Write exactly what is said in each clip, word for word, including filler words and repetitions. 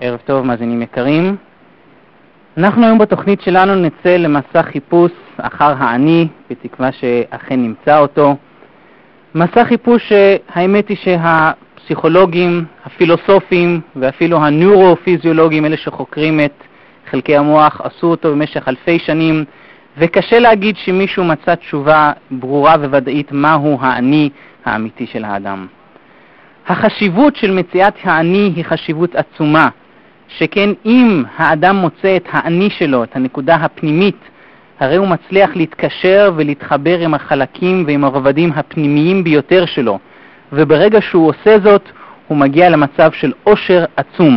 ערב טוב, מאזינים יקרים. אנחנו היום בתוכנית שלנו נצא למסע חיפוש אחר האני, בתקווה שאכן נמצא אותו. מסע חיפוש שהאמת היא שהפסיכולוגים, הפילוסופים ואפילו הנוירופיזיולוגים, אלה שחוקרים את חלקי המוח, עשו אותו במשך אלפי שנים, וקשה להגיד שמישהו מצא תשובה ברורה וודאית מהו האני האמיתי של האדם. החשיבות של מציאת האני היא חשיבות עצומה, שכן אם האדם מוצא את האני שלו, את הנקודה הפנימית, הרי הוא מצליח להתקשר ולהתחבר עם החלקים ועם הרבדים הפנימיים ביותר שלו, וברגע שהוא עושה זאת, הוא מגיע למצב של עושר עצום.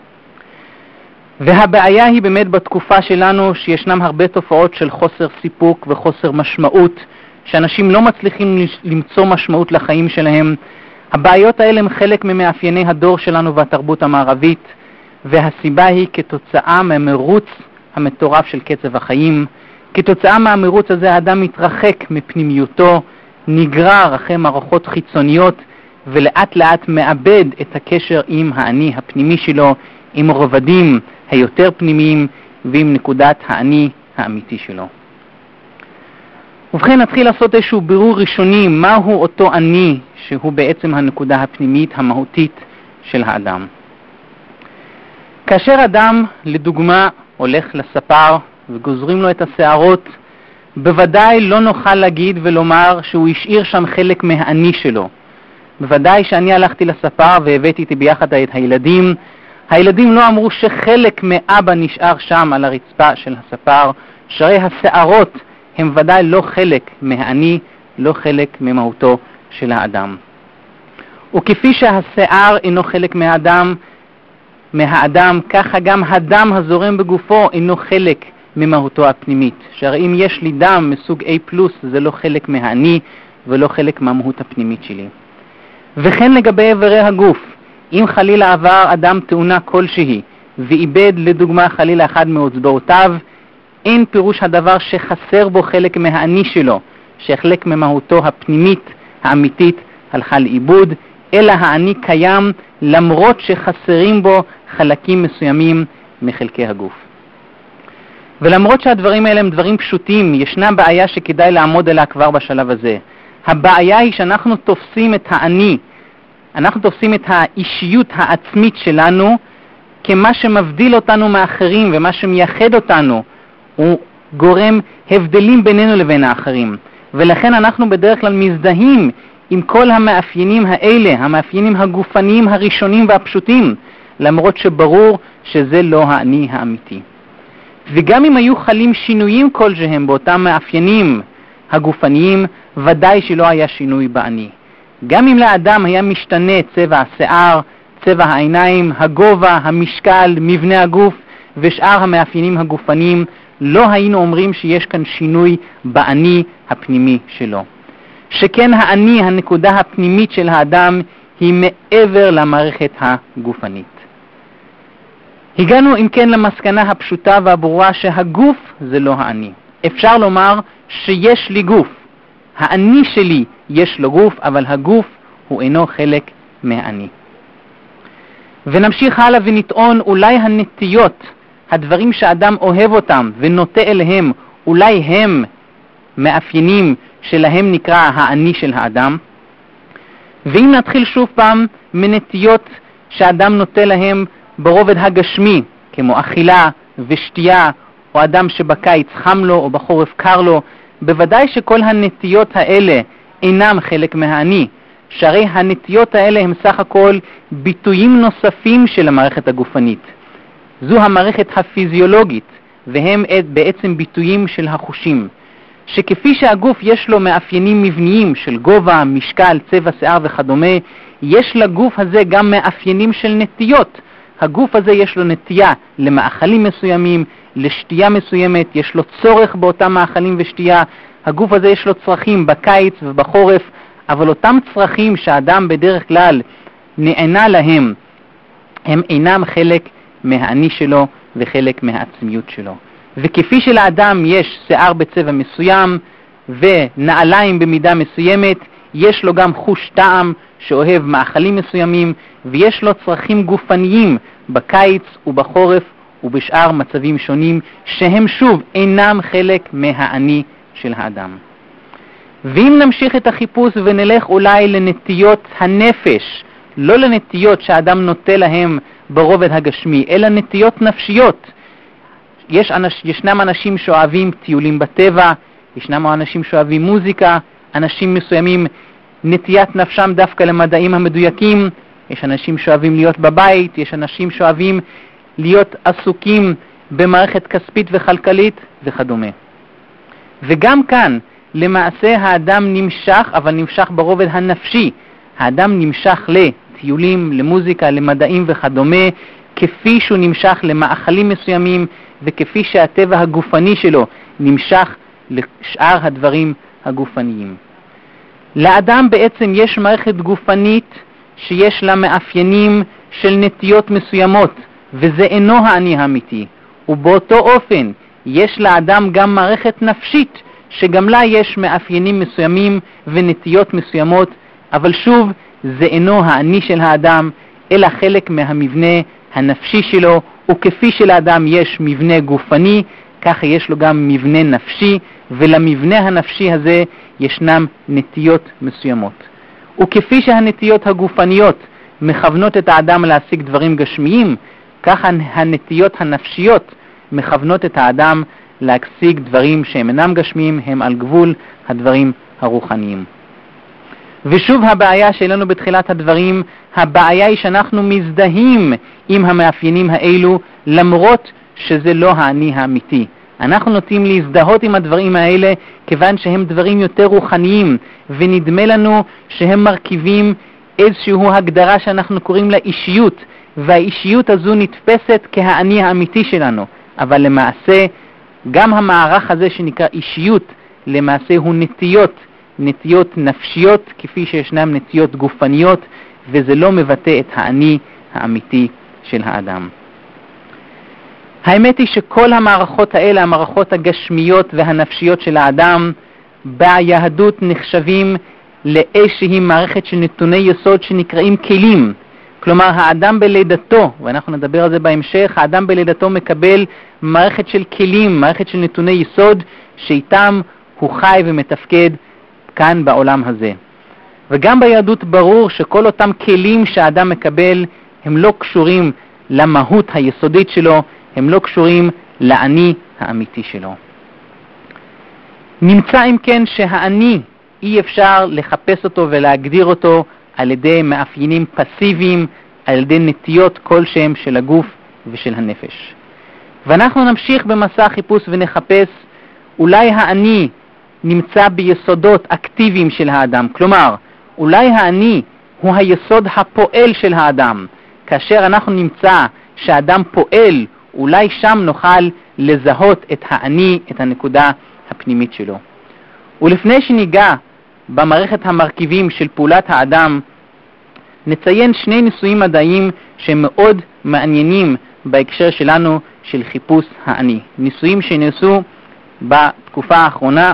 והבעיה היא באמת בתקופה שלנו שישנם הרבה תופעות של חוסר סיפוק וחוסר משמעות, שאנשים לא מצליחים למצוא משמעות לחיים שלהם. הבעיות האלה הם חלק ממאפייני הדור שלנו והתרבות המערבית, והסיבה היא כתוצאה מהמרוץ המטורף של קצב החיים. כתוצאה מהמרוץ הזה האדם מתרחק מפנימיותו, נגרר אחרי מערכות חיצוניות, ולאט לאט מאבד את הקשר עם האני הפנימי שלו, עם הרבדים היותר פנימיים ועם נקודת האני האמיתי שלו. ובכן נתחיל לעשות איזשהו בירור ראשוני, מהו אותו אני שהוא בעצם הנקודה הפנימית המהותית של האדם. כאשר אדם לדוגמה הולך לספר וגוזרים לו את השערות, בוודאי לא נוכל להגיד ולומר שהוא השאיר שם חלק מהאני שלו. בוודאי שאני הלכתי לספר והבאתי איתי ביחד את הילדים, הילדים לא אמרו שחלק מאבא נשאר שם על הרצפה של הספר, שהרי השערות הם ודאי לא חלק מהאני, לא חלק ממהותו של האדם. וכפי שהשיער אינו חלק מהאדם, מהאדם, ככה גם הדם הזורם בגופו אינו חלק ממהותו הפנימית. שהרי אם יש לי דם מסוג A פלוס, זה לא חלק מהאני ולא חלק מהמהות הפנימית שלי. וכן לגבי איברי הגוף, אם חלילה עבר אדם תאונה כלשהי ואיבד לדוגמה חלילה אחד מאצבעותיו, אין פירוש הדבר שחסר בו חלק מהאני שלו, שחלק ממהותו הפנימית האמיתית הלכה לאיבוד, אלא האני קיים למרות שחסרים בו חלקים מסוימים מחלקי הגוף. ולמרות שהדברים האלה הם דברים פשוטים, ישנה בעיה שכדאי לעמוד עליה כבר בשלב הזה. הבעיה היא שאנחנו תופסים את האני, אנחנו תופסים את האישיות העצמית שלנו כמה שמבדיל אותנו מאחרים, ומה שמייחד אותנו הוא גורם הבדלים בינינו לבין האחרים. ולכן אנחנו בדרך כלל מזדהים עם כל המאפיינים האלה, המאפיינים הגופניים הראשונים והפשוטים, למרות שברור שזה לא האני האמיתי. וגם אם היו חלים שינויים כלשהם באותם מאפיינים הגופניים, ודאי שלא היה שינוי באני. גם אם לאדם היה משתנה צבע השיער, צבע העיניים, הגובה, המשקל, מבנה הגוף ושאר המאפיינים הגופניים, לא היינו אומרים שיש כאן שינוי באני הפנימי שלו. שכן האני, הנקודה הפנימית של האדם, היא מעבר למערכת הגופנית. הגענו אם כן למסקנה הפשוטה והברורה שהגוף זה לא האני. אפשר לומר שיש לי גוף. האני שלי יש לו גוף, אבל הגוף הוא אינו חלק מהאני. ונמשיך הלאה ונטעון אולי הנטיות, הדברים שאדם אוהב אותם ונוטה אליהם, אולי הם מאפיינים שלהם נקרא האני של האדם. ואם נתחיל שוב פעם מנטיות שאדם נוטה להם ברובד הגשמי, כמו אכילה ושתייה, או אדם שבקיץ חם לו או בחורף קר לו, בוודאי שכל הנטיות האלה אינם חלק מהאני, שהרי הנטיות האלה הם סך הכל ביטויים נוספים של המערכת הגופנית. זו המערכת הפיזיולוגית, והם בעצם ביטויים של החושים, שכפי שהגוף יש לו מאפיינים מבניים של גובה, משקל, צבע שיער וכדומה, יש לגוף הזה גם מאפיינים של נטיות. הגוף הזה יש לו נטייה למאכלים מסוימים, לשתייה מסוימת, יש לו צורך באותם מאכלים ושתייה. הגוף הזה יש לו צרכים בקיץ ובחורף, אבל אותם צרכים שהאדם בדרך כלל נענה להם, הם אינם חלק מהאני שלו וחלק מהעצמיות שלו. וכפי שלאדם יש שיער בצבע מסוים ונעליים במידה מסוימת, יש לו גם חוש טעם שאוהב מאכלים מסוימים, ויש לו צרכים גופניים בקיץ ובחורף ובשאר מצבים שונים, שהם שוב אינם חלק מהאני של האדם. ואם נמשיך את החיפוש ונלך אולי לנטיות הנפש, לא לנטיות שהאדם נוטה להם ברובד הגשמי, אלא נטיות נפשיות. יש אנש, ישנם אנשים שאוהבים טיולים בטבע, ישנם אנשים שאוהבים מוזיקה, אנשים מסוימים נטיית נפשם דווקא למדעים המדויקים, יש אנשים שאוהבים להיות בבית, יש אנשים שאוהבים להיות עסוקים במערכת כספית וכלכלית וכדומה. וגם כאן למעשה האדם נמשך, אבל נמשך ברובד הנפשי. האדם נמשך לטיולים, למוזיקה, למדעים וכדומה, כפי שהוא נמשך למאכלים מסוימים, וכפי שהטבע הגופני שלו נמשך לשאר הדברים הגופניים. לאדם בעצם יש מערכת גופנית שיש לה מאפיינים של נטיות מסוימות, וזה אינו האני האמיתי. ובאותו אופן יש לאדם גם מערכת נפשית שגם לה יש מאפיינים מסוימים ונטיות מסוימות, אבל שוב זה אינו האני של האדם, אלא חלק מהמבנה הנפשי שלו, וכפי שלאדם יש מבנה גופני, ככה יש לו גם מבנה נפשי, ולמבנה הנפשי הזה ישנם נטיות מסוימות. וכפי שהנטיות הגופניות מכוונות את האדם להשיג דברים גשמיים, ככה הנטיות הנפשיות מכוונות את האדם להשיג דברים שהם אינם גשמיים, הם על גבול הדברים הרוחניים. ושוב הבעיה שלנו בתחילת הדברים, הבעיה היא שאנחנו מזדהים עם המאפיינים האלו, למרות שזה לא האני האמיתי. אנחנו נוטים להזדהות עם הדברים האלה כיוון שהם דברים יותר רוחניים, ונדמה לנו שהם מרכיבים איזושהי הגדרה שאנחנו קוראים לה אישיות, והאישיות הזו נתפסת כהאני האמיתי שלנו. אבל למעשה גם המערך הזה שנקרא אישיות למעשה הוא נטיות, נטיות נפשיות כפי שישנם נטיות גופניות, וזה לא מבטא את האני האמיתי של האדם. האמת היא שכל המערכות האלה, המערכות הגשמיות והנפשיות של האדם, ביהדות נחשבים לאיזושהי מערכת של נתוני יסוד שנקראים כלים. כלומר, האדם בלידתו, ואנחנו נדבר על זה בהמשך, האדם בלידתו מקבל מערכת של כלים, מערכת של נתוני יסוד, שאיתם הוא חי ומתפקד כאן בעולם הזה. וגם ביהדות ברור שכל אותם כלים שהאדם מקבל, הם לא קשורים למהות היסודית שלו, הם לא קשורים לאני האמיתי שלו. נמצא אם כן שהאני אי אפשר לחפש אותו ולהגדיר אותו על ידי מאפיינים פסיביים, על ידי נטיות כלשהם של הגוף ושל הנפש. ואנחנו נמשיך במסע החיפוש ונחפש, אולי האני נמצא ביסודות אקטיביים של האדם, כלומר, אולי האני הוא היסוד הפועל של האדם. כאשר אנחנו נמצא שהאדם פועל, אולי שם נוכל לזהות את האני, את הנקודה הפנימית שלו. ולפני שניגע במערכת המרכיבים של פעולת האדם, נציין שני ניסויים מדעיים שמאוד מעניינים בהקשר שלנו של חיפוש האני. ניסויים שנעשו בתקופה האחרונה,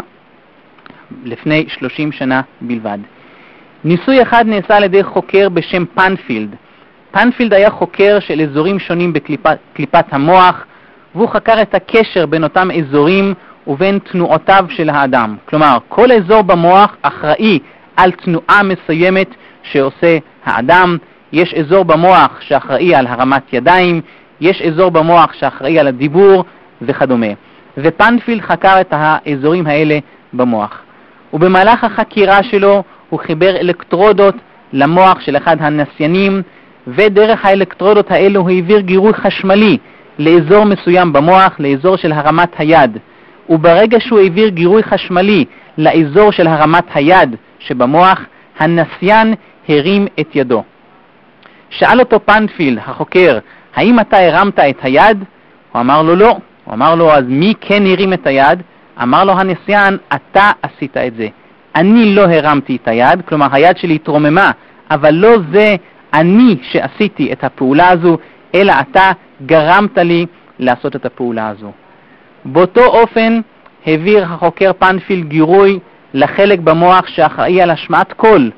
לפני שלושים שנה בלבד. ניסוי אחד נעשה על ידי חוקר בשם פנפילד. פנפילד היה חוקר של אזורים שונים בקליפת המוח, והוא חקר את הקשר בין אותם אזורים ובין תנועותיו של האדם. כלומר, כל אזור במוח אחראי על תנועה מסוימת שעושה האדם. יש אזור במוח שאחראי על הרמת ידיים, יש אזור במוח שאחראי על הדיבור וכדומה. ופנפילד חקר את האזורים האלה במוח. ובמהלך החקירה שלו הוא חיבר אלקטרודות למוח של אחד הנסיינים, ודרך האלקטרודות האלו הוא העביר גירוי חשמלי לאזור מסוים במוח, לאזור של הרמת היד. וברגע שהוא העביר גירוי חשמלי לאזור של הרמת היד שבמוח, הנסיין הרים את ידו. שאל אותו פנפילד, החוקר, האם אתה הרמת את היד? הוא אמר לו לא. הוא אמר לו, אז מי כן הרים את היד? אמר לו הנסיין, אתה עשית את זה. אני לא הרמתי את היד, כלומר היד שלי התרוממה, אבל לא זה אני שעשיתי את הפעולה הזו, אלא אתה גרמת לי לעשות את הפעולה הזו. באותו אופן העביר החוקר פנפילד גירוי לחלק במוח שאחראי על השמעת קול,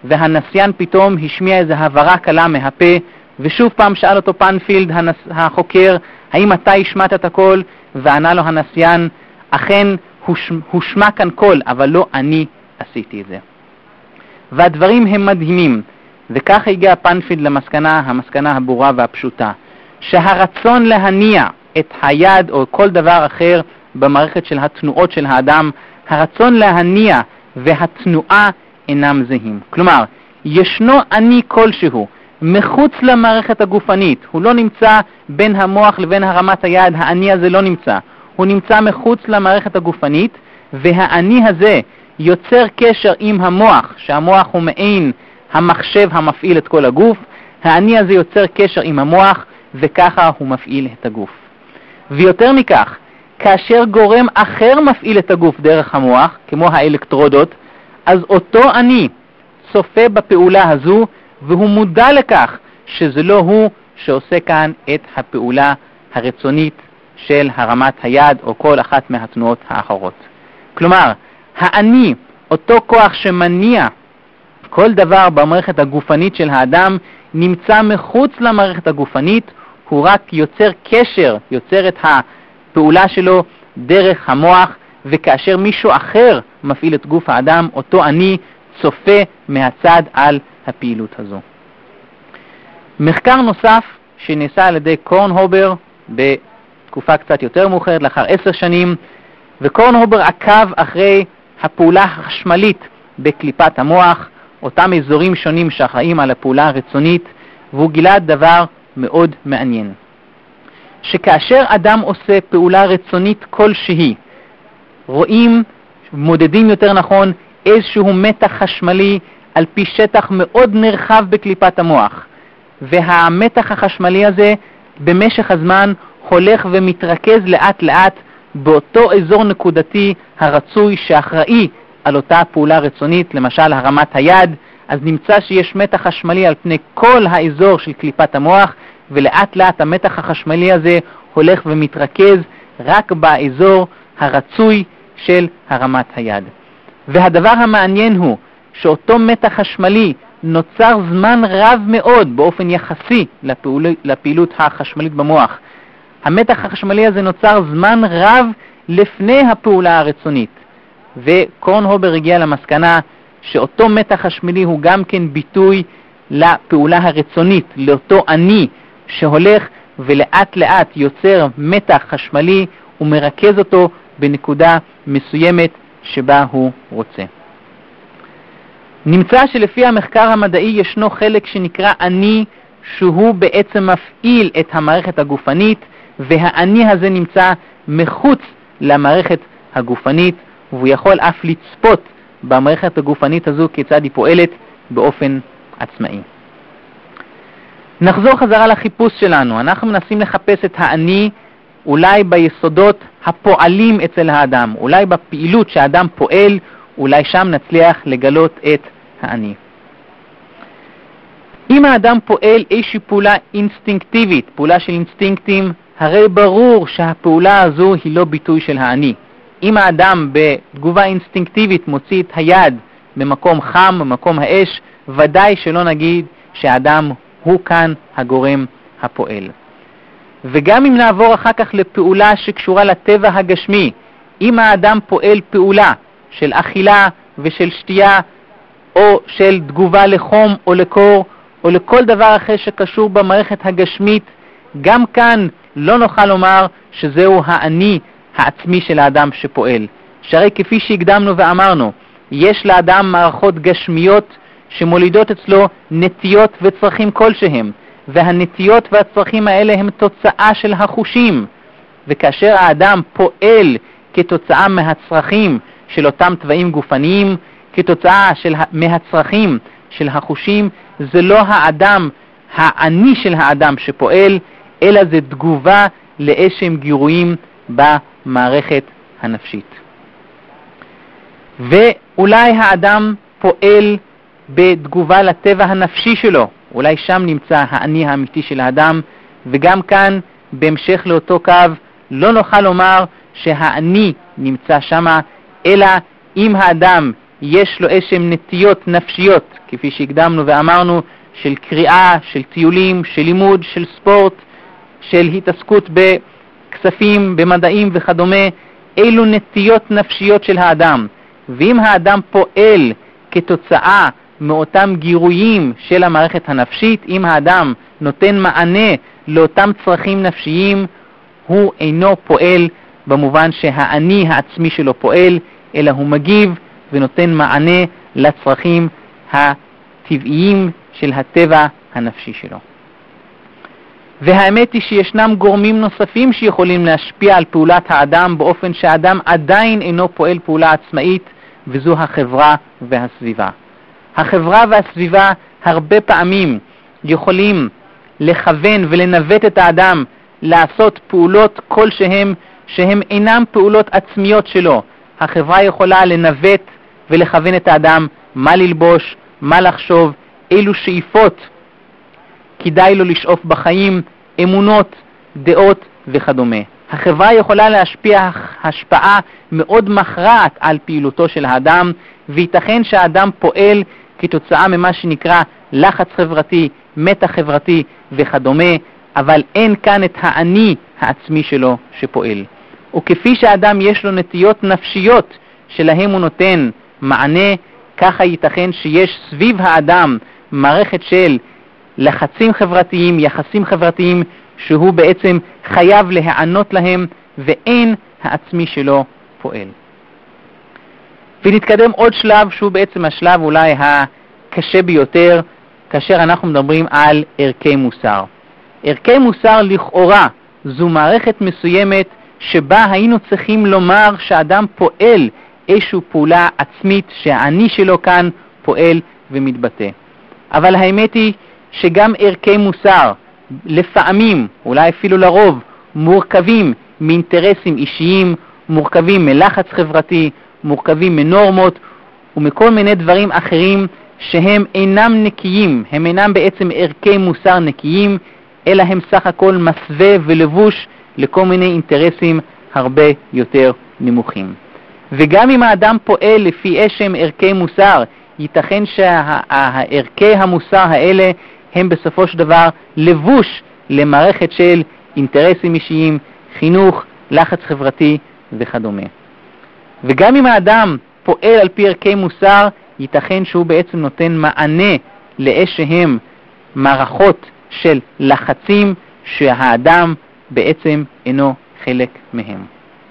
והנסיין פתאום השמיע איזו הברה קלה מהפה, ושוב פעם שאל אותו פנפילד הנס... החוקר, האם אתה השמעת את הכל? וענה לו הנסיין, אכן הוש... הושמע כאן קול, אבל לא אני עשיתי את זה. והדברים הם מדהימים, וכך הגיע פנפילד למסקנה, המסקנה הברורה והפשוטה, שהרצון להניע את היד או כל דבר אחר במערכת של התנועות של האדם, הרצון להניע והתנועה אינם זהים. כלומר, ישנו אני כלשהו מחוץ למערכת הגופנית, הוא לא נמצא בין המוח לבין הרמת היד, האני הזה לא נמצא, הוא נמצא מחוץ למערכת הגופנית, והאני הזה יוצר קשר עם המוח, שהמוח הוא מעין המחשב המפעיל את כל הגוף, האני הזה יוצר קשר עם המוח, וככה הוא מפעיל את הגוף. ויותר מכך, כאשר גורם אחר מפעיל את הגוף דרך המוח, כמו האלקטרודות, אז אותו אני צופה בפעולה הזו, והוא מודע לכך שזה לא הוא שעושה כאן את הפעולה הרצונית של הרמת היד או כל אחת מהתנועות האחרות. כלומר, האני, אותו כוח שמניע כל דבר במערכת הגופנית של האדם, נמצא מחוץ למערכת הגופנית, הוא רק יוצר קשר, יוצר את הפעולה שלו דרך המוח, וכאשר מישהו אחר מפעיל את גוף האדם, אותו אני צופה מהצד על הפעילות הזו. מחקר נוסף שנעשה על ידי קורנהובר בתקופה קצת יותר מאוחרת, לאחר עשר שנים, וקורנהובר עקב אחרי הפעולה החשמלית בקליפת המוח, אותם אזורים שונים שאחראים על הפעולה הרצונית, והוא גילה דבר מאוד מעניין. שכאשר אדם עושה פעולה רצונית כלשהי, רואים, מודדים יותר נכון, איזשהו מתח חשמלי על פי שטח מאוד נרחב בקליפת המוח. והמתח החשמלי הזה במשך הזמן הולך ומתרכז לאט לאט באותו אזור נקודתי הרצוי שאחראי על אותה פעולה רצונית, למשל הרמת היד, אז נמצא שיש מתח חשמלי על פני כל האזור של קליפת המוח, ולאט לאט המתח החשמלי הזה הולך ומתרכז רק באזור הרצוי של הרמת היד. והדבר המעניין הוא שאותו מתח חשמלי נוצר זמן רב מאוד באופן יחסי לפעול... לפעילות החשמלית במוח. המתח החשמלי הזה נוצר זמן רב לפני הפעולה הרצונית. וקורנהובר הגיע למסקנה שאותו מתח חשמלי הוא גם כן ביטוי לפעולה הרצונית, לאותו אני שהולך ולאט לאט יוצר מתח חשמלי ומרכז אותו בנקודה מסוימת שבה הוא רוצה. נמצא שלפי המחקר המדעי ישנו חלק שנקרא אני, שהוא בעצם מפעיל את המערכת הגופנית, והאני הזה נמצא מחוץ למערכת הגופנית, והוא יכול אף לצפות במערכת הגופנית הזו כיצד היא פועלת באופן עצמאי. נחזור חזרה לחיפוש שלנו. אנחנו מנסים לחפש את האני אולי ביסודות הפועלים אצל האדם, אולי בפעילות שהאדם פועל, אולי שם נצליח לגלות את האני. אם האדם פועל איזושהי פעולה אינסטינקטיבית, פעולה של אינסטינקטים, הרי ברור שהפעולה הזו היא לא ביטוי של האני. אם האדם בתגובה אינסטינקטיבית מוציא את היד במקום חם, במקום האש, ודאי שלא נגיד שהאדם הוא כאן הגורם הפועל. וגם אם נעבור אחר כך לפעולה שקשורה לטבע הגשמי, אם האדם פועל פעולה של אכילה ושל שתייה, או של תגובה לחום או לקור, או לכל דבר אחר שקשור במערכת הגשמית, גם כאן לא נוכל לומר שזהו האני העצמי של האדם שפועל. שהרי כפי שהקדמנו ואמרנו, יש לאדם מערכות גשמיות שמולידות אצלו נטיות וצרכים כלשהם, והנטיות והצרכים האלה הם תוצאה של החושים. וכאשר האדם פועל כתוצאה מהצרכים של אותם טבעים גופניים, כתוצאה של מהצרכים של החושים, זה לא האדם, האני של האדם שפועל, אלא זה תגובה לאיזשהם גירויים במערכת הנפשית. ואולי האדם פועל בתגובה לטבע הנפשי שלו, אולי שם נמצא האני האמיתי של האדם, וגם כאן בהמשך לאותו קו לא נוכל לומר שהאני נמצא שמה, אלא אם האדם יש לו איזשהם נטיות נפשיות, כפי שהקדמנו ואמרנו, של קריאה, של טיולים, של לימוד, של ספורט, של התעסקות בכספים, במדעים וכדומה, אילו נטיות נפשיות של האדם. ואם האדם פועל כתוצאה מאותם גירויים של המערכת הנפשית, אם האדם נותן מענה לאותם צרכים נפשיים, הוא אינו פועל במובן שהאני העצמי שלו פועל, אלא הוא מגיב ונותן מענה לצרכים הטבעיים של הטבע הנפשי שלו. והאמת היא שישנם גורמים נוספים שיכולים להשפיע על פעולת האדם באופן שהאדם עדיין אינו פועל פעולה עצמאית, וזו החברה והסביבה. החברה והסביבה הרבה פעמים יכולים לכוון ולנווט את האדם לעשות פעולות כלשהם שהם אינם פעולות עצמיות שלו. החברה יכולה לנווט ולכוון את האדם מה ללבוש, מה לחשוב, אילו שאיפות כדאי לו לשאוף בחיים, אמונות, דעות וכדומה. החברה יכולה להשפיע השפעה מאוד מכרעת על פעילותו של האדם, וייתכן שהאדם פועל כתוצאה ממה שנקרא לחץ חברתי, מתח חברתי וכדומה, אבל אין כאן את האני העצמי שלו שפועל. וכפי שהאדם יש לו נטיות נפשיות שלהם הוא נותן מענה, ככה ייתכן שיש סביב האדם מערכת של לחצים חברתיים, יחסים חברתיים, שהוא בעצם חייב להיענות להם, ואין העצמי שלו פועל. ונתקדם עוד שלב, שהוא בעצם השלב אולי הקשה ביותר, כאשר אנחנו מדברים על ערכי מוסר. ערכי מוסר לכאורה זו מערכת מסוימת שבה היינו צריכים לומר שאדם פועל איזושהי פעולה עצמית, שהאני שלו כאן פועל ומתבטא. אבל האמת היא שגם ערכי מוסר לפעמים, אולי אפילו לרוב, מורכבים מאינטרסים אישיים, מורכבים מלחץ חברתי, מורכבים מנורמות ומכל מיני דברים אחרים שהם אינם נקיים, הם אינם בעצם ערכי מוסר נקיים, אלא הם סך הכל מסווה ולבוש לכל מיני אינטרסים הרבה יותר נמוכים. וגם אם האדם פועל לפי איזשהם ערכי מוסר, ייתכן שהערכי המוסר האלה הם בסופו של דבר לבוש למערכת של אינטרסים אישיים, חינוך, לחץ חברתי וכדומה. וגם אם האדם פועל על פי ערכי מוסר, ייתכן שהוא בעצם נותן מענה לאיזשהם מערכות של לחצים שהאדם בעצם אינו חלק מהם.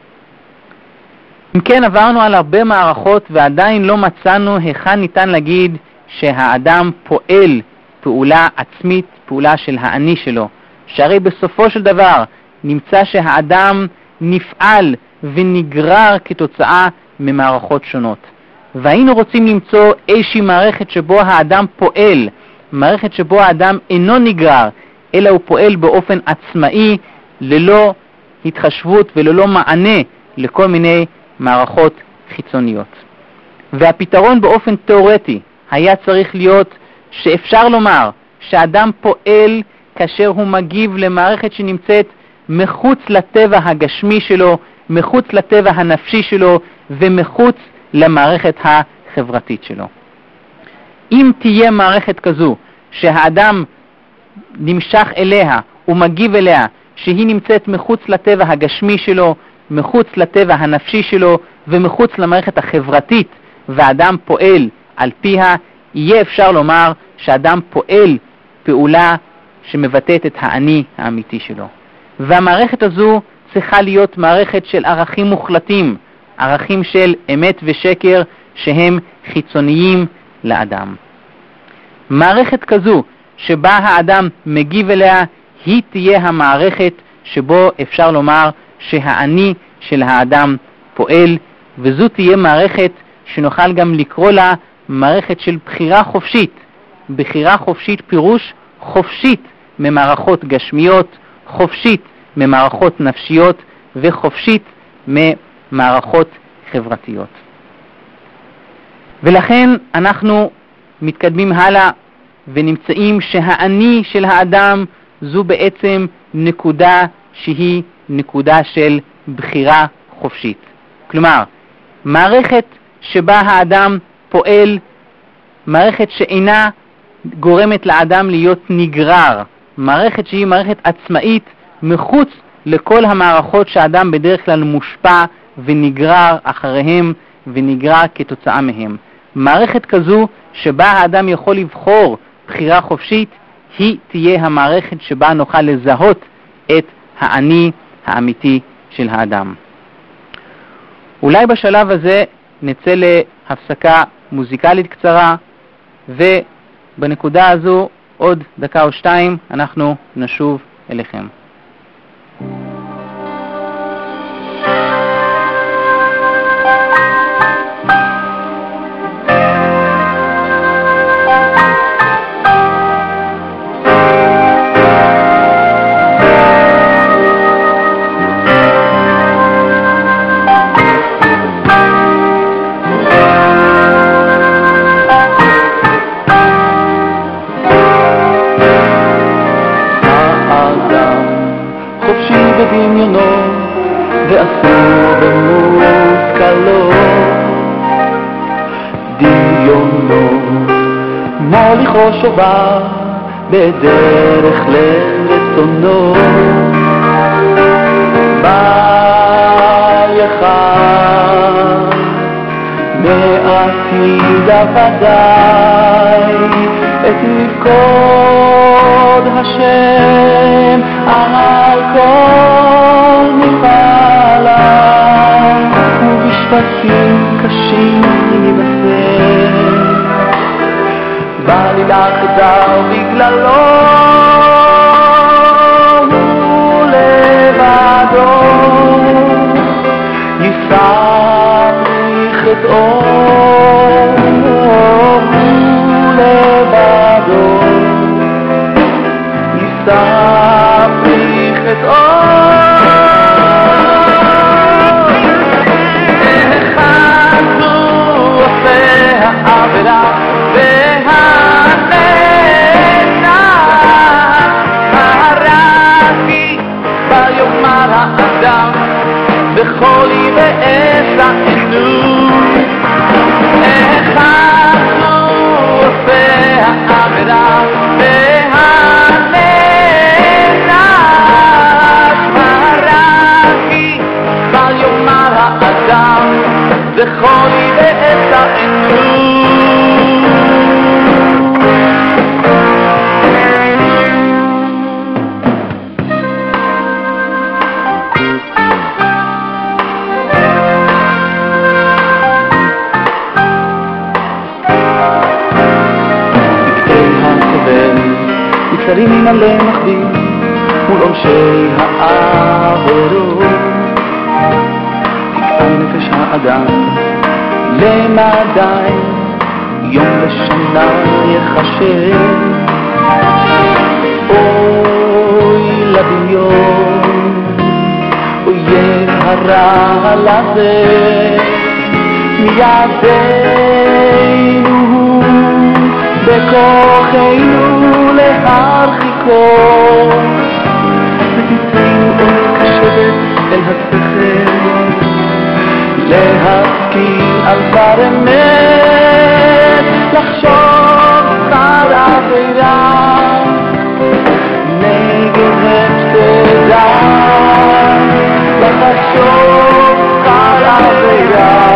אם כן, עברנו על הרבה מערכות ועדיין לא מצאנו היכן ניתן להגיד שהאדם פועל פעולה עצמית, פעולה של האני שלו. שהרי בסופו של דבר נמצא שהאדם נפעל ונגרר כתוצאה ממערכות שונות. והיינו רוצים למצוא איזושהי מערכת שבו האדם פועל, מערכת שבו האדם אינו נגרר, אלא הוא פועל באופן עצמאי, ללא התחשבות וללא מענה לכל מיני מערכות חיצוניות. והפתרון באופן תיאורטי היה צריך להיות שאפשר לומר שאדם פועל כאשר הוא מגיב למערכת שנמצאת מחוץ לטבע הגשמי שלו, מחוץ לטבע הנפשי שלו ומחוץ למערכת החברתית שלו. אם תהיה מערכת כזו שהאדם נמשך אליה ומגיב אליה, שהיא נמצאת מחוץ לטבע הגשמי שלו, מחוץ לטבע הנפשי שלו ומחוץ למערכת החברתית, והאדם פועל על פיה, יהיה אפשר לומר שאדם פועל פעולה שמבטאת את האני האמיתי שלו. והמערכת הזו צריכה להיות מערכת של ערכים מוחלטים, ערכים של אמת ושקר שהם חיצוניים לאדם. מערכת כזו שבה האדם מגיב אליה, היא תהיה המערכת שבו אפשר לומר שהאני של האדם פועל, וזו תהיה מערכת שנוכל גם לקרוא לה מערכת של בחירה חופשית. בחירה חופשית פירוש חופשית ממערכות גשמיות, חופשית ממערכות נפשיות וחופשית ממערכות חברתיות. ולכן אנחנו מתקדמים הלאה ונמצאים שהאני של האדם זו בעצם נקודה שהיא נקודה של בחירה חופשית. כלומר, מערכת שבה האדם פועל, מערכת שאינה גורמת לאדם להיות נגרר, מערכת שהיא מערכת עצמאית מחוץ לכל המערכות שהאדם בדרך כלל מושפע ונגרר אחריהם ונגרר כתוצאה מהם. מערכת כזו שבה האדם יכול לבחור בחירה חופשית, היא תהיה המערכת שבה נוכל לזהות את האני האמיתי של האדם. אולי בשלב הזה נצא להפסקה מוזיקלית קצרה, ובנקודה הזו עוד דקה או שתיים אנחנו נשוב אליכם. ואסור במושכלו דמיונו מוליכו שובר בדרך לרצונו ביחד מעתיד הוודאי את מפקוד השם על כל מפעליו ובשפטים קשים יבשר בא לי לחזר בגללו ולבדו יישא לי חטאו ולבדו יישא לי חטאו וחולי ועשה עינוי אחד הוא עושה העבירה והנאנס הרעי בל יאמר האדם וחולי ועשה עינוי שרים מן עלי מחדים מול עונשי העבירות תקעה נפש האדם למדי יום ושנה יחשב אוי לדמיון אויב הרע לזה מידינו בכוחנו להרחיקו ותיתנו עוד קשבת אל השכל להשכיל על דבר אמת לחשוב על עבירה נגד הפסדה לחשוב על עבירה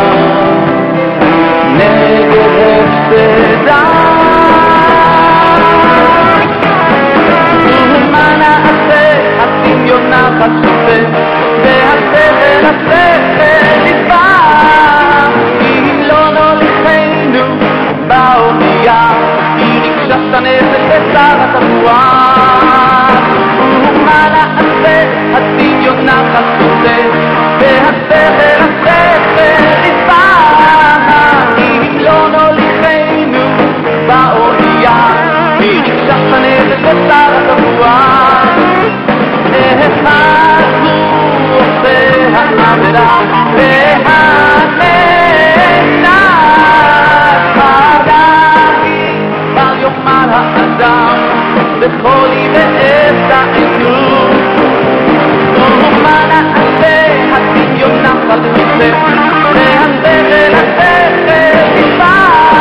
נגד הפסדה יונה חשופה והסבל הסבל נדבר היא לא נוליכנו באונייה היא נקשה סנפת בשר התבואה ומה נעשה הדמיונה חשופה והסבל הסבל נדבר היא לא נוליכנו באונייה היא נקשה סנפת בשר התבואה אחד הוא עושה העבירה והנאנס הרעי בל יאמר האדם וחולי ועשה עינוי ומה נעשה הדמיון נחל חושף והסבל הסבל נדבר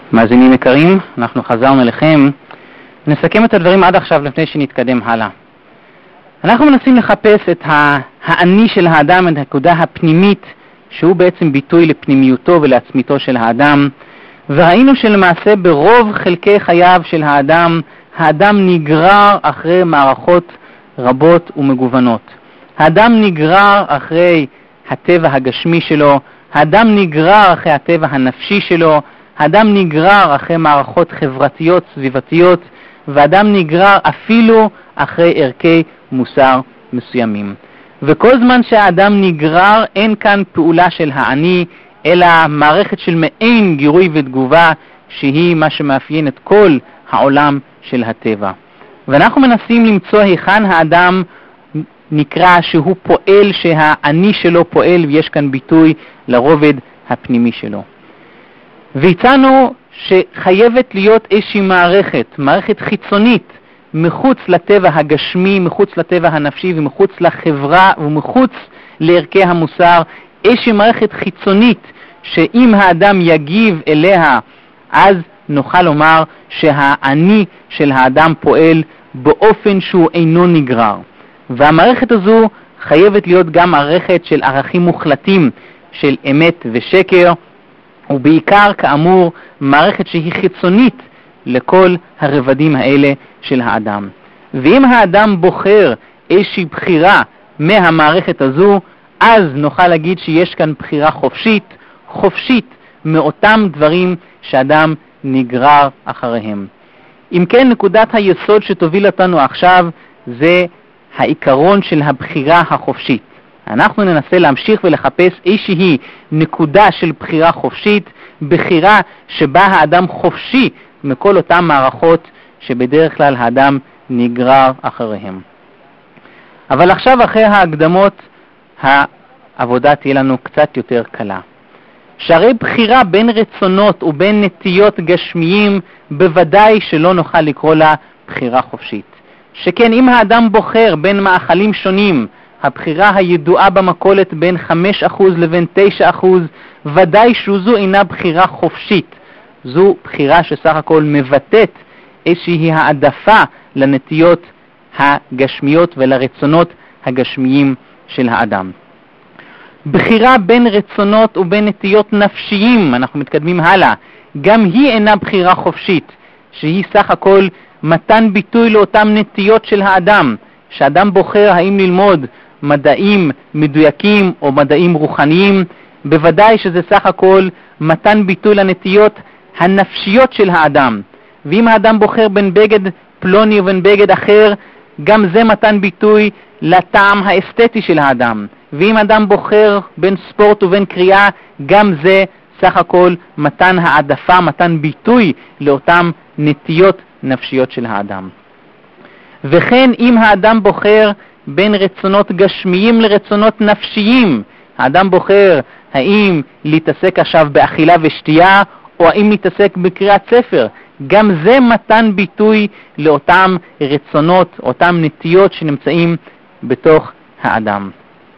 מאזינים יקרים, אנחנו חזרנו אליכם. נסכם את הדברים עד עכשיו לפני שנתקדם הלאה. אנחנו מנסים לחפש את האני של האדם, את הנקודה הפנימית, שהוא בעצם ביטוי לפנימיותו ולעצמיתו של האדם, וראינו שלמעשה ברוב חלקי חייו של האדם, האדם נגרר אחרי מערכות רבות ומגוונות. האדם נגרר אחרי הטבע הגשמי שלו, האדם נגרר אחרי הטבע הנפשי שלו, האדם נגרר אחרי מערכות חברתיות, סביבתיות, והאדם נגרר אפילו אחרי ערכי מוסר מסוימים. וכל זמן שהאדם נגרר, אין כאן פעולה של האני, אלא מערכת של מעין גירוי ותגובה, שהיא מה שמאפיין את כל העולם של הטבע. ואנחנו מנסים למצוא היכן האדם נקרא שהוא פועל, שהאני שלו פועל, ויש כאן ביטוי לרובד הפנימי שלו. והצענו שחייבת להיות איזושהי מערכת, מערכת חיצונית, מחוץ לטבע הגשמי, מחוץ לטבע הנפשי ומחוץ לחברה ומחוץ לערכי המוסר, איזושהי מערכת חיצונית שאם האדם יגיב אליה, אז נוכל לומר שהאני של האדם פועל באופן שהוא אינו נגרר. והמערכת הזו חייבת להיות גם מערכת של ערכים מוחלטים של אמת ושקר, ובעיקר כאמור מערכת שהיא חיצונית לכל הרבדים האלה של האדם. ואם האדם בוחר איזושהי בחירה מהמערכת הזו, אז נוכל להגיד שיש כאן בחירה חופשית, חופשית מאותם דברים שאדם נגרר אחריהם. אם כן, נקודת היסוד שתוביל אותנו עכשיו זה העיקרון של הבחירה החופשית. אנחנו ננסה להמשיך ולחפש איזושהי נקודה של בחירה חופשית, בחירה שבה האדם חופשי מכל אותן מערכות שבדרך כלל האדם נגרר אחריהם. אבל עכשיו אחרי ההקדמות, העבודה תהיה לנו קצת יותר קלה. שהרי בחירה בין רצונות ובין נטיות גשמיים בוודאי שלא נוכל לקרוא לה בחירה חופשית. שכן אם האדם בוחר בין מאכלים שונים, הבחירה הידועה במכולת בין חמישה אחוז לבין תשעה אחוז, ודאי שזו אינה בחירה חופשית. זו בחירה שסך הכל מבטאת איזושהי העדפה לנטיות הגשמיות ולרצונות הגשמיים של האדם. בחירה בין רצונות ובין נטיות נפשיים, אנחנו מתקדמים הלאה, גם היא אינה בחירה חופשית, שהיא סך הכל מתן ביטוי לאותן נטיות של האדם, שאדם בוחר האם ללמוד מדעים מדויקים או מדעים רוחניים, בוודאי שזה סך הכל מתן ביטוי לנטיות הנפשיות של האדם. ואם האדם בוחר בין בגד פלוני ובין בגד אחר, גם זה מתן ביטוי לטעם האסתטי של האדם. ואם אדם בוחר בין ספורט ובין קריאה, גם זה סך הכל מתן העדפה, מתן ביטוי לאותן נטיות נפשיות של האדם. וכן אם האדם בוחר בין רצונות גשמיים לרצונות נפשיים, האדם בוחר האם להתעסק עכשיו באכילה ושתייה, או האם להתעסק בקריאת ספר, גם זה מתן ביטוי לאותם רצונות, אותם נטיות שנמצאים בתוך האדם.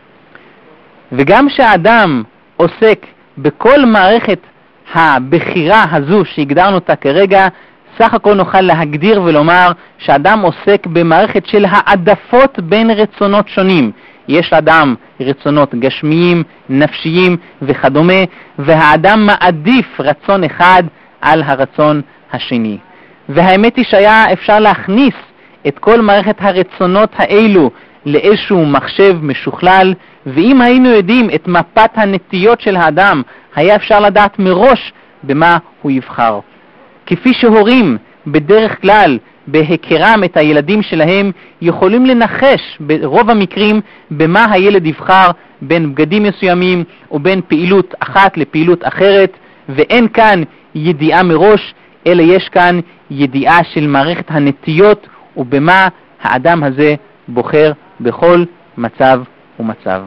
וגם שהאדם עוסק בכל מערכת הבחירה הזו שהגדרנו אותה כרגע, סך הכל נוכל להגדיר ולומר שאדם עוסק במערכת של העדפות בין רצונות שונים. יש לאדם רצונות גשמיים, נפשיים וכדומה, והאדם מעדיף רצון אחד על הרצון השני. והאמת היא שהיה אפשר להכניס את כל מערכת הרצונות האלו לאיזשהו מחשב משוכלל, ואם היינו יודעים את מפת הנטיות של האדם, היה אפשר לדעת מראש במה הוא יבחר. כפי שהורים בדרך כלל בהכרם את הילדים שלהם יכולים לנחש ברוב המקרים במה הילד יבחר בין בגדים מסוימים או בין פעילות אחת לפעילות אחרת, ואין כאן ידיעה מראש, אלא יש כאן ידיעה של מערכת הנטיות ובמה האדם הזה בוחר בכל מצב ומצב.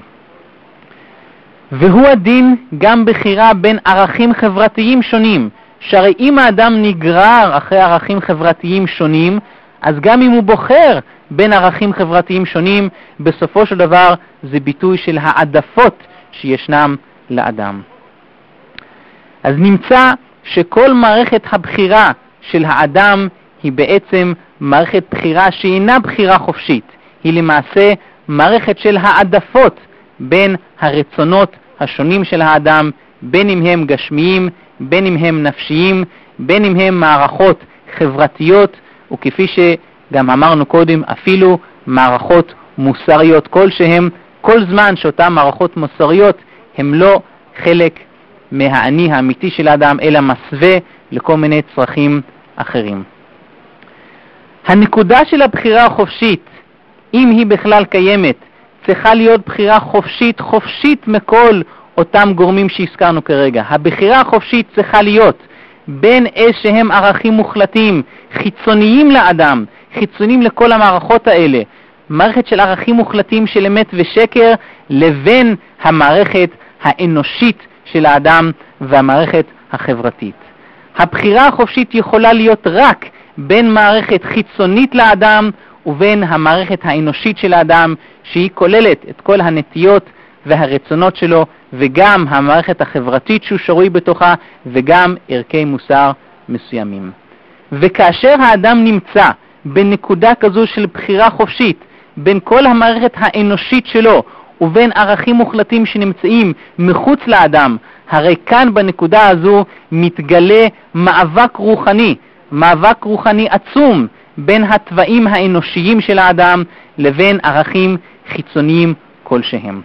והוא הדין גם בחירה בין ערכים חברתיים שונים, שהרי אם האדם נגרר אחרי ערכים חברתיים שונים, אז גם אם הוא בוחר בין ערכים חברתיים שונים, בסופו של דבר זה ביטוי של העדפות שישנם לאדם. אז נמצא שכל מערכת הבחירה של האדם היא בעצם מערכת בחירה שאינה בחירה חופשית. היא למעשה מערכת של העדפות בין הרצונות השונים של האדם, בין אם הם גשמיים, בין אם הם נפשיים, בין אם הם מערכות חברתיות, וכפי שגם אמרנו קודם, אפילו מערכות מוסריות כלשהם, כל זמן שאותן מערכות מוסריות הם לא חלק מהאני האמיתי של האדם, אלא מסווה לכל מיני צרכים אחרים. הנקודה של הבחירה החופשית, אם היא בכלל קיימת, צריכה להיות בחירה חופשית, חופשית מכל אותם גורמים שהזכרנו כרגע. הבחירה החופשית צריכה להיות בין איזשהם ערכים מוחלטים, חיצוניים לאדם, חיצוניים לכל המערכות האלה, מערכת של ערכים מוחלטים של אמת ושקר, לבין המערכת האנושית של האדם והמערכת החברתית. הבחירה החופשית יכולה להיות רק בין מערכת חיצונית לאדם ובין המערכת האנושית של האדם, שהיא כוללת את כל הנטיות והרצונות שלו, וגם המערכת החברתית שהוא שרוי בתוכה, וגם ערכי מוסר מסוימים. וכאשר האדם נמצא בנקודה כזו של בחירה חופשית, בין כל המערכת האנושית שלו ובין ערכים מוחלטים שנמצאים מחוץ לאדם, הרי כאן בנקודה הזו מתגלה מאבק רוחני, מאבק רוחני עצום בין הטבעים האנושיים של האדם לבין ערכים חיצוניים כלשהם.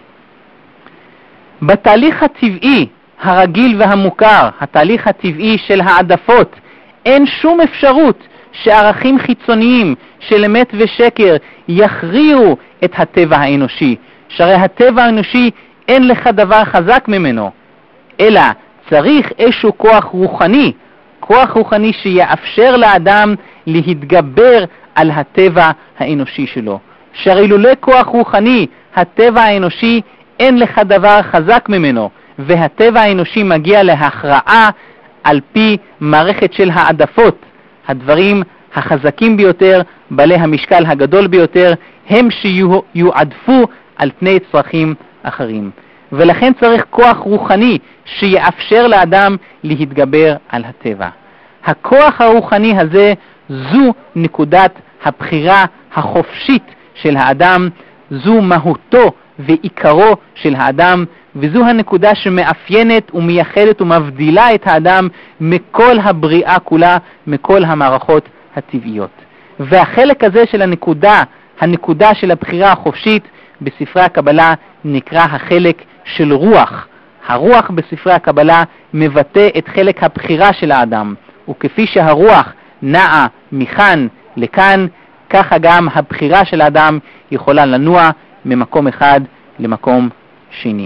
בתהליך הטבעי הרגיל והמוכר, התהליך הטבעי של העדפות, אין שום אפשרות שערכים חיצוניים של אמת ושקר יכריעו את הטבע האנושי, שהרי הטבע האנושי אין לך דבר חזק ממנו, אלא צריך איזשהו כוח רוחני, כוח רוחני שיאפשר לאדם להתגבר על הטבע האנושי שלו. שהרי לולא כוח רוחני, הטבע האנושי אין לך דבר חזק ממנו, והטבע האנושי מגיע להכרעה על פי מערכת של העדפות. הדברים החזקים ביותר, בעלי המשקל הגדול ביותר, הם שיועדפו על פני צרכים אחרים. ולכן צריך כוח רוחני שיאפשר לאדם להתגבר על הטבע. הכוח הרוחני הזה זו נקודת הבחירה החופשית של האדם, זו מהותו ועיקרו של האדם, וזו הנקודה שמאפיינת ומייחדת ומבדילה את האדם מכל הבריאה כולה, מכל המערכות הטבעיות. והחלק הזה של הנקודה, הנקודה של הבחירה החופשית, בספרי הקבלה נקרא החלק של רוח. הרוח בספרי הקבלה מבטא את חלק הבחירה של האדם, וכפי שהרוח נעה מכאן לכאן, ככה גם הבחירה של האדם יכולה לנוע ממקום אחד למקום שני.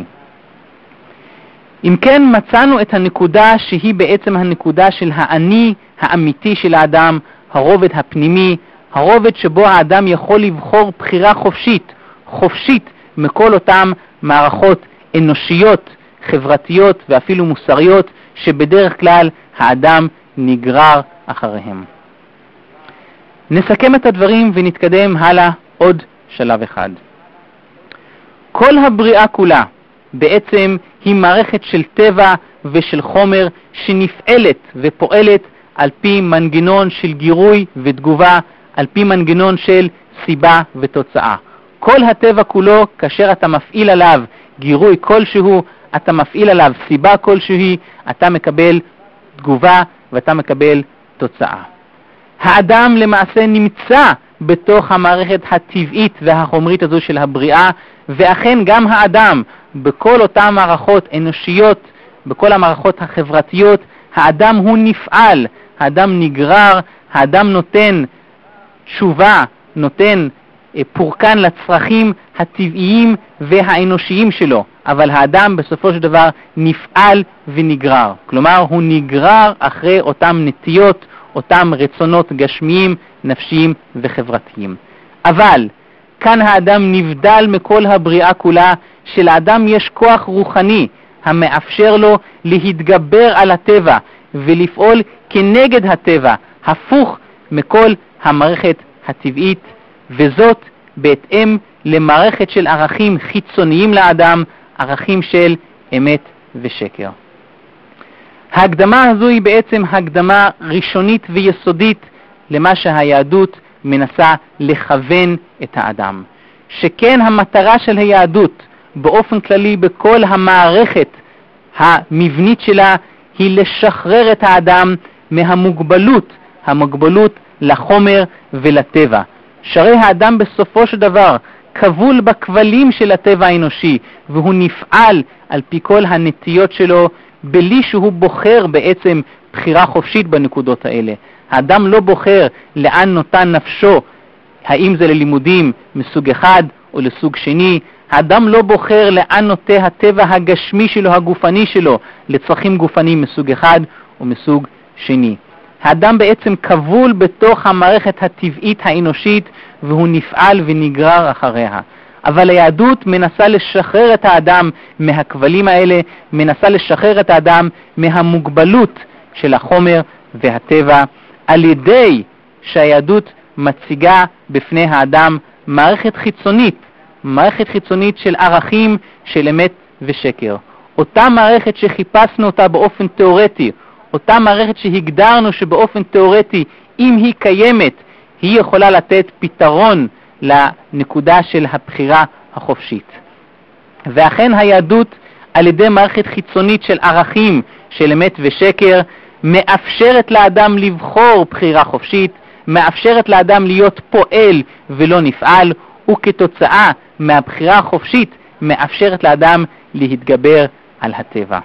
אם כן, מצאנו את הנקודה שהיא בעצם הנקודה של האני האמיתי של האדם, הרובד הפנימי, הרובד שבו האדם יכול לבחור בחירה חופשית, חופשית מכל אותם מערכות אנושיות, חברתיות ואפילו מוסריות, שבדרך כלל האדם נגרר אחריהם. נסכם את הדברים ונתקדם הלאה עוד שלב אחד. כל הבריאה כולה בעצם היא מערכת של טבע ושל חומר שנפעלת ופועלת על פי מנגנון של גירוי ותגובה, על פי מנגנון של סיבה ותוצאה. כל הטבע כולו, כאשר אתה מפעיל עליו גירוי כלשהו, אתה מפעיל עליו סיבה כלשהי, אתה מקבל תגובה ואתה מקבל תוצאה. האדם למעשה נמצא בתוך המערכת הטבעית והחומרית הזו של הבריאה, ואכן גם האדם בכל אותן מערכות אנושיות, בכל המערכות החברתיות, האדם הוא נפעל, האדם נגרר, האדם נותן תשובה, נותן פורקן לצרכים הטבעיים והאנושיים שלו, אבל האדם בסופו של דבר נפעל ונגרר. כלומר, הוא נגרר אחרי אותם נטיות, אותם רצונות גשמיים, נפשיים וחברתיים. אבל כאן האדם נבדל מכל הבריאה כולה, שלאדם יש כוח רוחני המאפשר לו להתגבר על הטבע ולפעול כנגד הטבע, הפוך מכל המערכת הטבעית, וזאת בהתאם למערכת של ערכים חיצוניים לאדם, ערכים של אמת ושקר. ההקדמה הזו היא בעצם הקדמה ראשונית ויסודית למה שהיהדות מנסה לכוון את האדם. שכן המטרה של היהדות באופן כללי בכל המערכת המבנית שלה היא לשחרר את האדם מהמוגבלות, המוגבלות לחומר ולטבע. שהרי האדם בסופו של דבר כבול בכבלים של הטבע האנושי, והוא נפעל על פי כל הנטיות שלו בלי שהוא בוחר בעצם בחירה חופשית בנקודות האלה. האדם לא בוחר לאן נותן נפשו, האם זה ללימודים מסוג אחד או לסוג שני. האדם לא בוחר לאן נוטה הטבע הגשמי שלו, הגופני שלו, לצרכים גופניים מסוג אחד או מסוג שני. האדם בעצם כבול בתוך המערכת הטבעית האנושית, והוא נפעל ונגרר אחריה. אבל היהדות מנסה לשחרר את האדם מהכבלים האלה, מנסה לשחרר את האדם מהמוגבלות של החומר והטבע, על ידי שהיהדות מציגה בפני האדם מערכת חיצונית, מערכת חיצונית של ערכים של אמת ושקר. אותה מערכת שחיפשנו אותה באופן תיאורטי, אותה מערכת שהגדרנו שבאופן תיאורטי, אם היא קיימת, היא יכולה לתת פתרון לנקודה של הבחירה החופשית. ואכן היהדות, על ידי מערכת חיצונית של ערכים של אמת ושקר, מאפשרת לאדם לבחור בחירה חופשית, מאפשרת לאדם להיות פועל ולא נפעל, וכתוצאה מהבחירה החופשית מאפשרת לאדם להתגבר על הטבע.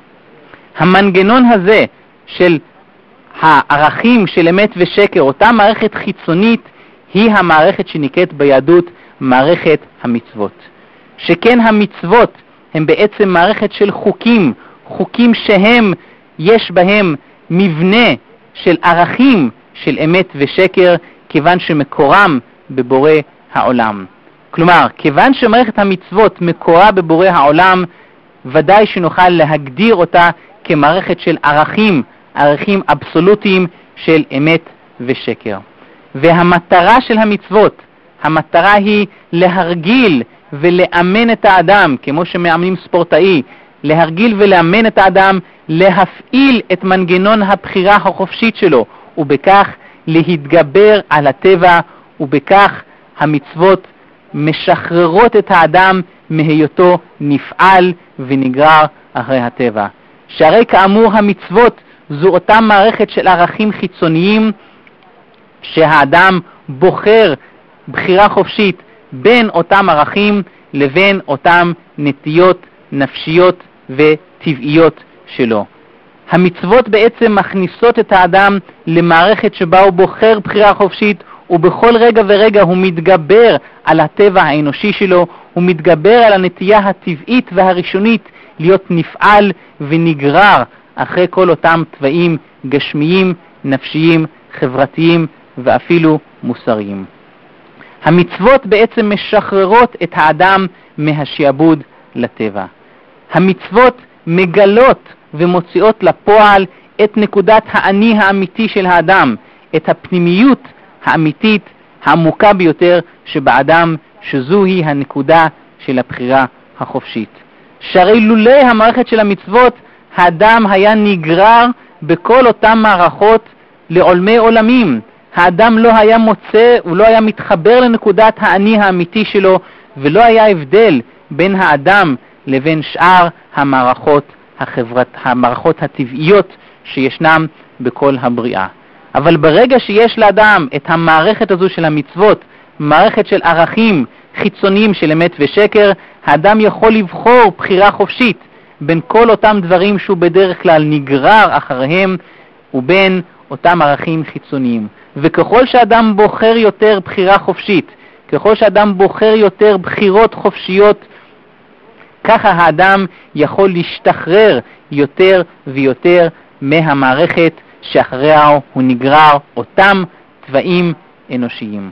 המנגנון הזה של הערכים של אמת ושקר, אותה מערכת חיצונית, היא המערכת שנקראת ביהדות מערכת המצוות. שכן המצוות הם בעצם מערכת של חוקים, חוקים שהם, יש בהם מבנה של ערכים של אמת ושקר, כיוון שמקורם בבורא העולם. כלומר, כיוון שמערכת המצוות מקורה בבורא העולם, ודאי שנוכל להגדיר אותה כמערכת של ערכים, ערכים אבסולוטיים של אמת ושקר. והמטרה של המצוות, המטרה היא להרגיל ולאמן את האדם, כמו שמאמנים ספורטאי, להרגיל ולאמן את האדם, להפעיל את מנגנון הבחירה החופשית שלו, ובכך להתגבר על הטבע, ובכך המצוות משחררות את האדם מהיותו נפעל ונגרר אחרי הטבע. שהרי כאמור המצוות זו אותה מערכת של ערכים חיצוניים שהאדם בוחר בחירה חופשית בין אותם ערכים לבין אותם נטיות נפשיות וטבעיות שלו. המצוות בעצם מכניסות את האדם למערכת שבה הוא בוחר בחירה חופשית, ובכל רגע ורגע הוא מתגבר על הטבע האנושי שלו, הוא מתגבר על הנטייה הטבעית והראשונית להיות נפעל ונגרר אחרי כל אותם טבעים גשמיים, נפשיים, חברתיים ואפילו מוסריים. המצוות בעצם משחררות את האדם מהשעבוד לטבע. המצוות מגלות ומוציאות לפועל את נקודת האני האמיתי של האדם, את הפנימיות האמיתית העמוקה ביותר שבאדם, שזוהי הנקודה של הבחירה החופשית. שהרי לולא המערכת של המצוות, האדם היה נגרר בכל אותם מערכות לעולמי עולמים. האדם לא היה מוצא, הוא לא היה מתחבר לנקודת האני האמיתי שלו, ולא היה הבדל בין האדם לבין שאר המערכות החברת, המערכות הטבעיות שישנם בכל הבריאה. אבל ברגע שיש לאדם את המערכת הזו של המצוות, מערכת של ערכים חיצוניים של אמת ושקר, האדם יכול לבחור בחירה חופשית בין כל אותם דברים שהוא בדרך כלל נגרר אחריהם, ובין אותם ערכים חיצוניים. וככל שאדם בוחר יותר בחירה חופשית, ככל שאדם בוחר יותר בחירות חופשיות, ככה האדם יכול להשתחרר יותר ויותר מהמערכת שאחריה הוא נגרר, אותם טבעים אנושיים.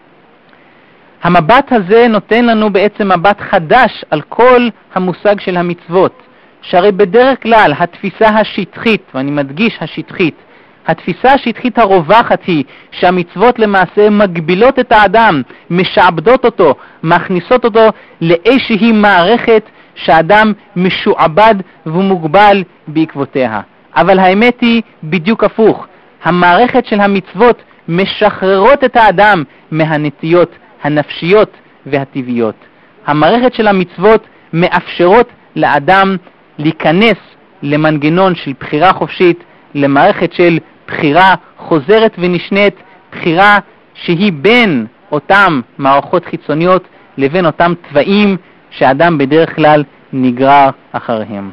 המבט הזה נותן לנו בעצם מבט חדש על כל המושג של המצוות, שהרי בדרך כלל התפיסה השטחית, ואני מדגיש השטחית, התפיסה השטחית הרווחת היא שהמצוות למעשה מגבילות את האדם, משעבדות אותו, מכניסות אותו לאיזושהי מערכת שהאדם משועבד ומוגבל בעקבותיה. אבל האמת היא בדיוק הפוך. המערכת של המצוות משחררות את האדם מהנטיות הנפשיות והטבעיות. המערכת של המצוות מאפשרות לאדם להיכנס למנגנון של בחירה חופשית, למערכת של בחירה חוזרת ונשנית, בחירה שהיא בין אותם מערכות חיצוניות לבין אותם טבעים שאדם בדרך כלל נגרר אחריהם.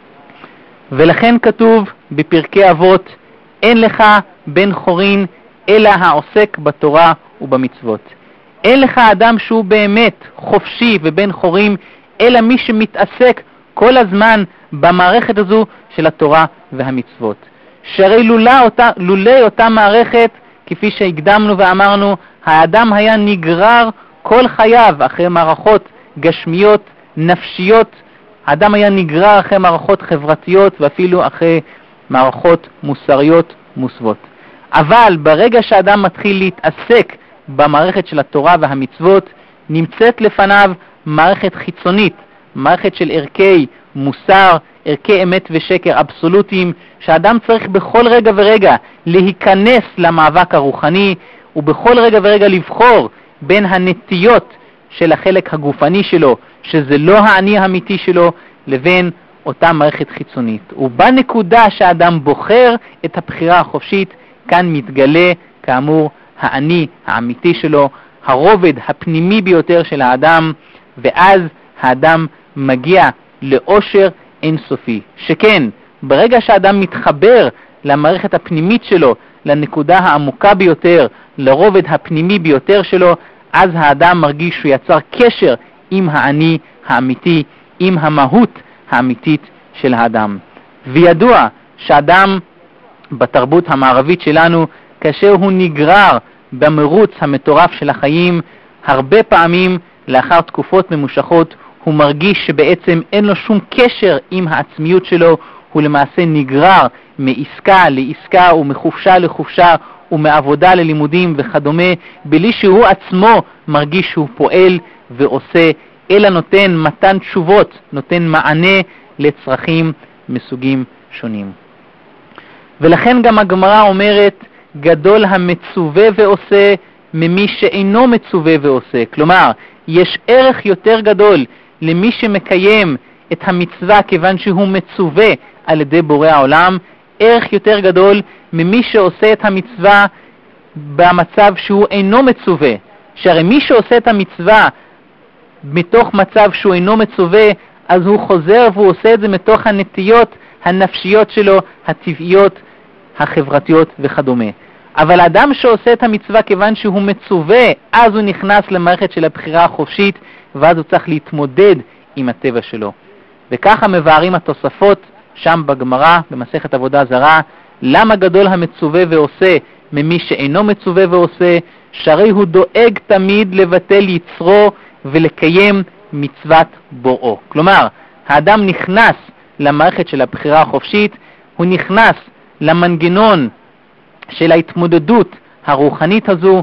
ולכן כתוב בפרקי אבות, אין לך בן חורין אלא העוסק בתורה ובמצוות. אין לך אדם שהוא באמת חופשי ובן חורים, אלא מי שמתעסק כל הזמן במערכת הזו של התורה והמצוות. שהרי לולא אותה, לולא אותה מערכת, כפי שהקדמנו ואמרנו, האדם היה נגרר כל חייו אחרי מערכות גשמיות, נפשיות. האדם היה נגרר אחרי מערכות חברתיות ואפילו אחרי מערכות מוסריות מוסוות. אבל ברגע שאדם מתחיל להתעסק במערכת של התורה והמצוות, נמצאת לפניו מערכת חיצונית, מערכת של ערכי מוסר, ערכי אמת ושקר אבסולוטיים, שאדם צריך בכל רגע ורגע להיכנס למאבק הרוחני, ובכל רגע ורגע לבחור בין הנטיות של החלק הגופני שלו, שזה לא האני האמיתי שלו, לבין אותה מערכת חיצונית. ובנקודה שהאדם בוחר את הבחירה החופשית, כאן מתגלה כאמור האני האמיתי שלו, הרובד הפנימי ביותר של האדם, ואז האדם מגיע לאושר אינסופי. שכן, ברגע שהאדם מתחבר למערכת הפנימית שלו, לנקודה העמוקה ביותר, לרובד הפנימי ביותר שלו, אז האדם מרגיש שהוא יצר קשר עם האני האמיתי, עם המהות האמיתית של האדם. וידוע שאדם בתרבות המערבית שלנו, כאשר הוא נגרר במרוץ המטורף של החיים, הרבה פעמים לאחר תקופות ממושכות הוא מרגיש שבעצם אין לו שום קשר עם העצמיות שלו, הוא למעשה נגרר מעסקה לעסקה ומחופשה לחופשה ומעבודה ללימודים וכדומה, בלי שהוא עצמו מרגיש שהוא פועל ועושה, אלא נותן מתן תשובות, נותן מענה לצרכים מסוגים שונים. ולכן גם הגמרא אומרת, גדול המצווה ועושה ממי שאינו מצווה ועושה. כלומר, יש ערך יותר גדול למי שמקיים את המצווה כיוון שהוא מצווה על ידי בורא העולם, ערך יותר גדול ממי שעושה את המצווה במצב שהוא אינו מצווה. שהרי מי שעושה את המצווה מתוך מצב שהוא אינו מצווה, אז הוא חוזר והוא עושה את זה מתוך הנטיות הנפשיות שלו, הטבעיות, החברתיות וכדומה. אבל האדם שעושה את המצווה כיוון שהוא מצווה, אז הוא נכנס למערכת של הבחירה החופשית, ואז הוא צריך להתמודד עם הטבע שלו. וככה מבארים התוספות שם בגמרא, במסכת עבודה זרה, למה גדול המצווה ועושה ממי שאינו מצווה ועושה, שהרי הוא דואג תמיד לבטל יצרו ולקיים מצוות בוראו. כלומר, האדם נכנס למערכת של הבחירה החופשית, הוא נכנס למנגנון של ההתמודדות הרוחנית הזו,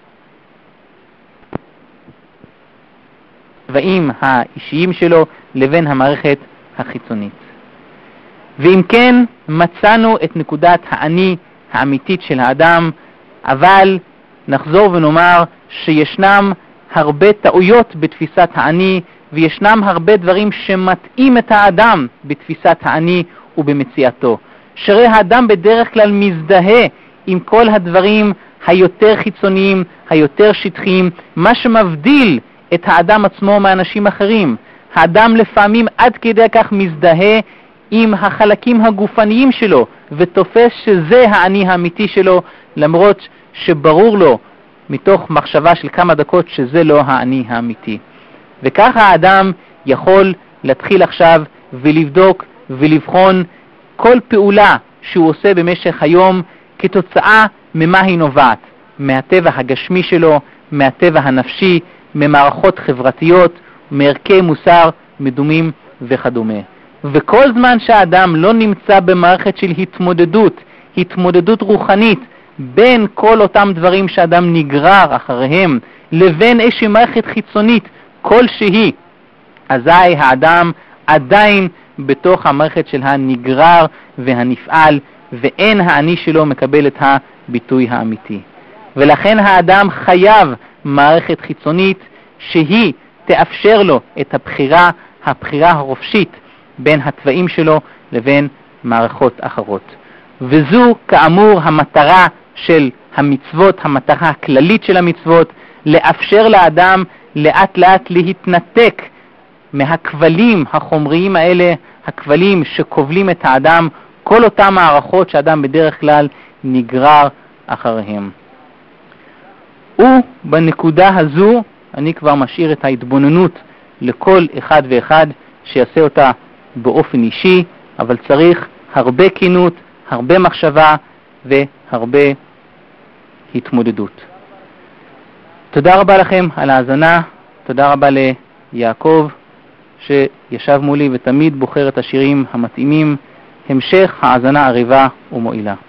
ועם האישיים שלו לבין המערכת החיצונית. ואם כן, מצאנו את נקודת האני האמיתית של האדם, אבל נחזור ונאמר שישנם הרבה טעויות בתפיסת האני, וישנם הרבה דברים שמתאים את האדם בתפיסת האני ובמציאתו. שהרי האדם בדרך כלל מזדהה עם כל הדברים היותר חיצוניים, היותר שטחיים, מה שמבדיל את האדם עצמו מאנשים אחרים. האדם לפעמים עד כדי כך מזדהה עם החלקים הגופניים שלו, ותופס שזה האני האמיתי שלו, למרות שברור לו מתוך מחשבה של כמה דקות שזה לא האני האמיתי. וככה האדם יכול להתחיל עכשיו ולבדוק ולבחון כל פעולה שהוא עושה במשך היום כתוצאה ממה היא נובעת, מהטבע הגשמי שלו, מהטבע הנפשי, ממערכות חברתיות, מערכי מוסר מדומים וכדומה. וכל זמן שהאדם לא נמצא במערכת של התמודדות, התמודדות רוחנית, בין כל אותם דברים שאדם נגרר אחריהם, לבין איזושהי מערכת חיצונית כלשהי, אזי האדם עדיין בתוך המערכת של הנגרר והנפעל, ואין האני שלו מקבל את הביטוי האמיתי. ולכן האדם חייב מערכת חיצונית שהיא תאפשר לו את הבחירה, הבחירה החופשית בין התוואים שלו לבין מערכות אחרות. וזו כאמור המטרה של המצוות, המטרה הכללית של המצוות, לאפשר לאדם לאט לאט להתנתק מהכבלים החומריים האלה, הכבלים שכובלים את האדם, כל אותם מערכות שאדם בדרך כלל נגרר אחריהם. ובנקודה הזו אני כבר משאיר את ההתבוננות לכל אחד ואחד שיעשה אותה באופן אישי, אבל צריך הרבה כינות, הרבה מחשבה והרבה התמודדות. תודה רבה לכם על ההאזנה, תודה רבה ליעקב שישב מולי ותמיד בוחר את השירים המתאימים. המשך האזנה עריבה ומועילה.